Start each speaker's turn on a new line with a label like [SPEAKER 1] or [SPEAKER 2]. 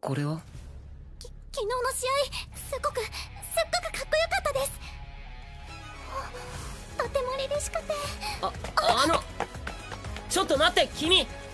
[SPEAKER 1] これは？
[SPEAKER 2] 昨日の試合すっごくかっこよかったです。とても凛々しくて。
[SPEAKER 1] ちょっと待って君。